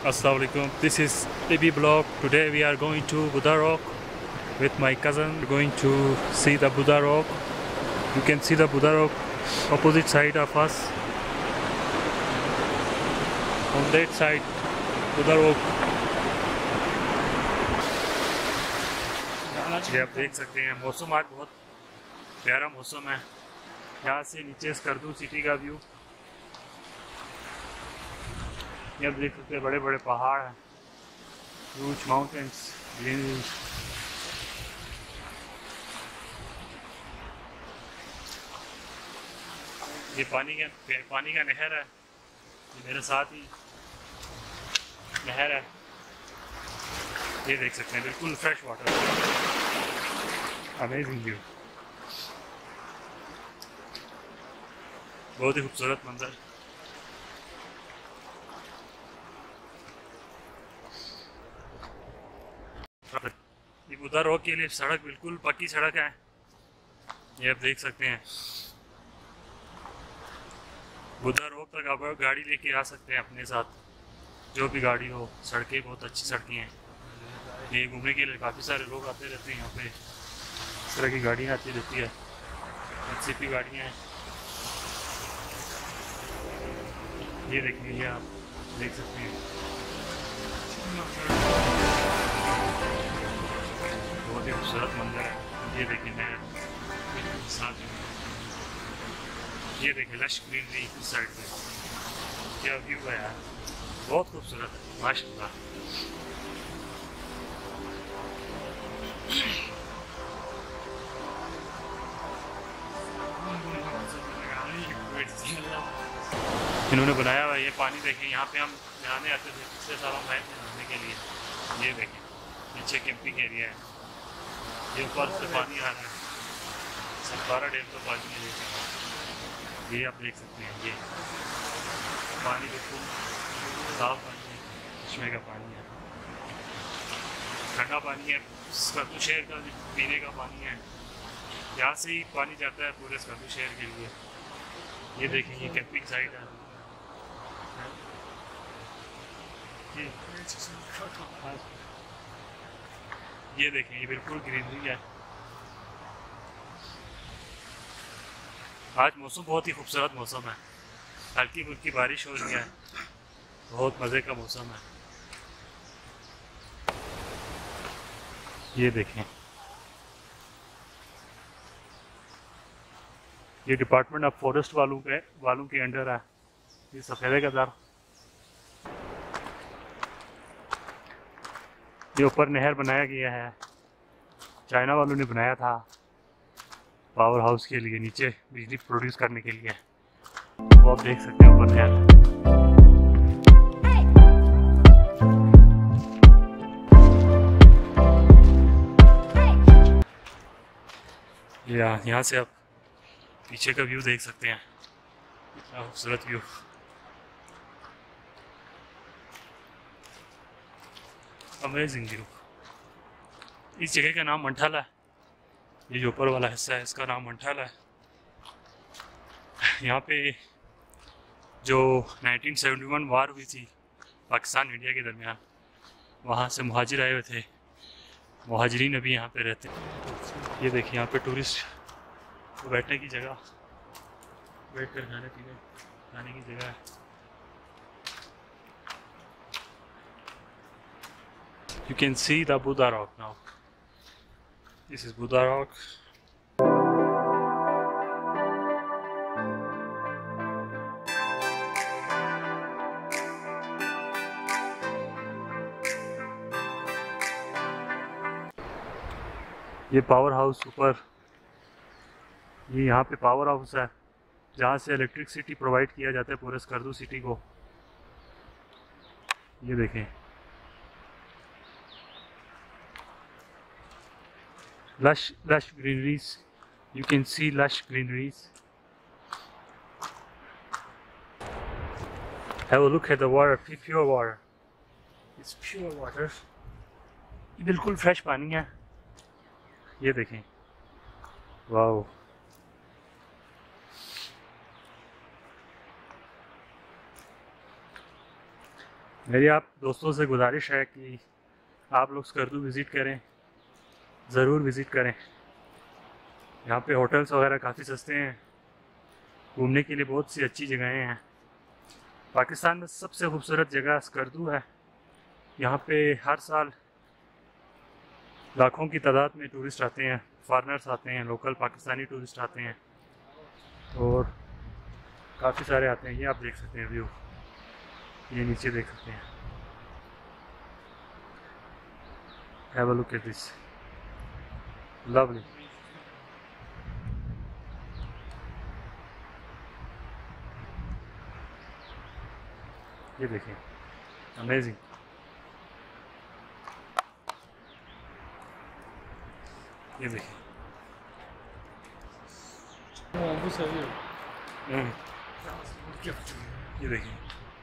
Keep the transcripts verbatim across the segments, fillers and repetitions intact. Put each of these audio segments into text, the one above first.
Assalamualaikum. This is A B blog. Today we are going to Buddha Rock with my cousin. We're going to see the Buddha Rock. You can see the Buddha Rock opposite side of us. On that side, Buddha Rock. ये आप देख सकते हैं मौसम आज बहुत प्यारा मौसम है। यहाँ से नीचे स्कर्दू सिटी का व्यू। ये आप देख सकते हैं बड़े बड़े पहाड़ हैं, ह्यूज माउंटेन्स, ग्रीनरी। ये पानी का पानी का नहर है, ये मेरे साथ ही नहर है। ये देख सकते हैं बिल्कुल फ्रेश वाटर, अमेजिंग व्यू, बहुत ही खूबसूरत मंजर। ये बुद्धा रॉक के लिए सड़क बिल्कुल पक्की सड़क है, ये आप देख सकते हैं। बुद्धा रॉक तक आप गाड़ी लेके आ सकते हैं अपने साथ, जो भी गाड़ी हो। सड़कें बहुत अच्छी सड़कें हैं, ये घूमने के लिए काफ़ी सारे लोग आते रहते हैं यहाँ पे। इस तरह की गाड़ियाँ आती रहती है, अच्छी भी गाड़ियाँ हैं। ये देखिए, ये आप देख सकते हैं बहुत ही खूबसूरत मंदिर है। ये देखिए नहर साथ में, ये देखिए लश ग्रीनरी इस साइड पे, क्या व्यू है यार, बहुत खूबसूरत है माशाल्लाह। इन्होंने बनाया हुआ ये पानी देखिए, यहाँ पे हम नहाने आते थे, पिछले साल हम आए थे नहाने के लिए। ये देखिए नीचे कैंपिंग एरिया है, ये ऊपर से पानी आ रहा है, सतपारा डैम तो पानी है। ये आप देख सकते हैं, ये पानी बिल्कुल साफ पानी है, चश्मे का पानी है, ठंडा पानी है, स्कर्दू शहर का पीने का पानी है। यहाँ से ही पानी जाता है पूरे स्कर्दू शहर के लिए। ये देखें, ये कैंपिंग साइट है। ये ये देखें, ये बिल्कुल ग्रीनरी है। आज मौसम बहुत ही खूबसूरत मौसम है, हल्की फुल्की बारिश हो रही है, बहुत मज़े का मौसम है। ये देखें, ये डिपार्टमेंट ऑफ फॉरेस्ट वालों के वालों के अंडर है। ये सफ़ेदे का दर, ये ऊपर नहर बनाया गया है, चाइना वालों ने बनाया था पावर हाउस के लिए, नीचे बिजली प्रोड्यूस करने के लिए। वो आप देख सकते हैं ऊपर नहर। या यहाँ से आप पीछे का व्यू देख सकते हैं, कितना खूबसूरत व्यू। Amazing view. इस जगह का नाम मंथल है, ये जो ऊपर वाला हिस्सा है इसका नाम मंथल है। यहाँ पे जो नाइनटीन सेवेंटी वन वार हुई थी पाकिस्तान इंडिया के दरमियान, वहाँ से मुहाजिर आए हुए थे, मुहाजिरीन अभी यहाँ पे रहते हैं। ये देखिए, यहाँ पे टूरिस्ट को बैठने की जगह, बैठ कर खाने पीने खाने की जगह है। You can see the Buddha Rock now. This is Buddha Rock. ये पावर हाउस ऊपर, ये यहाँ पे पावर हाउस है जहाँ से इलेक्ट्रिसिटी प्रोवाइड किया जाता है पूरे स्कर्दू सिटी को। ये देखें, lush lush greeneries, you can see lush greeneries. Have a look at the water, pure water, it's pure water, ये बिल्कुल फ्रेश पानी है। ये देखें, वाओ, मेरी आप दोस्तों से गुजारिश है कि आप लोग स्कर्दू विज़िट करें, ज़रूर विज़िट करें। यहाँ पे होटल्स वगैरह काफ़ी सस्ते हैं, घूमने के लिए बहुत सी अच्छी जगहें हैं। पाकिस्तान में सबसे खूबसूरत जगह स्कर्दू है। यहाँ पे हर साल लाखों की तादाद में टूरिस्ट आते हैं, फॉरेनर्स आते हैं, लोकल पाकिस्तानी टूरिस्ट आते हैं और काफ़ी सारे आते हैं। ये आप देख सकते हैं व्यू, ये नीचे देख सकते हैं। Have a look at this, lovely. ये देखिए, अमेजिंग। ये देखिए, ये देखिए,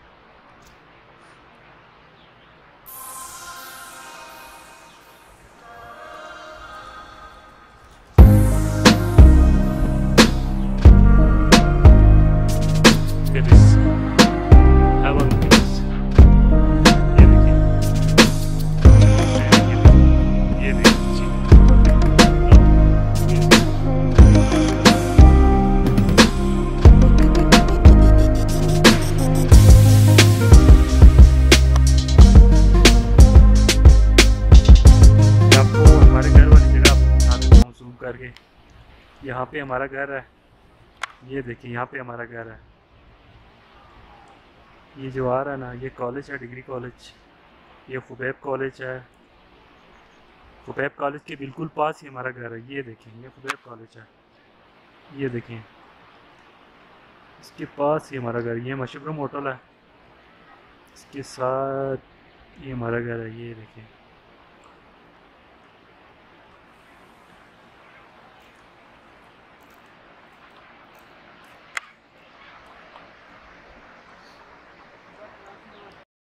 ये देखिए, have a look at this। ये देखिए, ये देखिए, आपको हमारे घर वाली जगह बता देता हूँ जूम करके। यहाँ पे हमारा घर है, ये देखिए, यहाँ पे हमारा घर है। ये जो आ रहा है ना, ये कॉलेज है, डिग्री कॉलेज। ये खुबैब कॉलेज है। खुबैब कॉलेज के बिल्कुल पास ही हमारा घर है। ये देखें, ये खुबैब कॉलेज है। ये देखें, इसके पास ही हमारा घर। ये मशरूम होटल है, इसके साथ ये हमारा घर है। ये देखें।